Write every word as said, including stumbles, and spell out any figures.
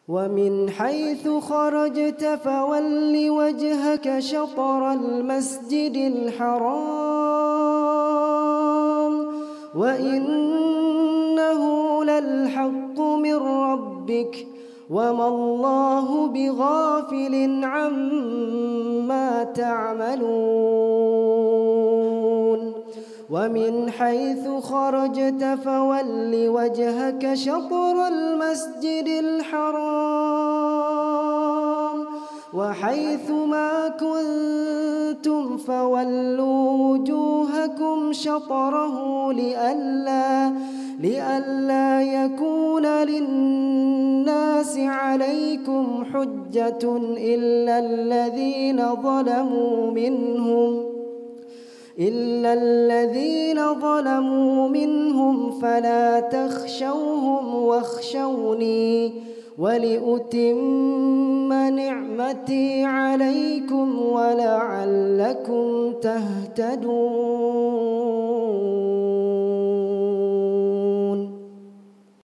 ومن حيث خرجت فول وجهك شطر المسجد الحرام وإنه للحق من ربك وما الله بغافل عما تعملون ومن حيث خرجت فول وجهك شطر المسجد الحرام وحيث ما كنتم فولوا وجوهكم شطره لئلا لئلا يكون للناس عليكم حجة إلا الذين ظلموا منهم إلا الذين ظلموا منهم فلا تخشوهم واخشوني ولأتم نعمتي عليكم ولعلكم تهتدون.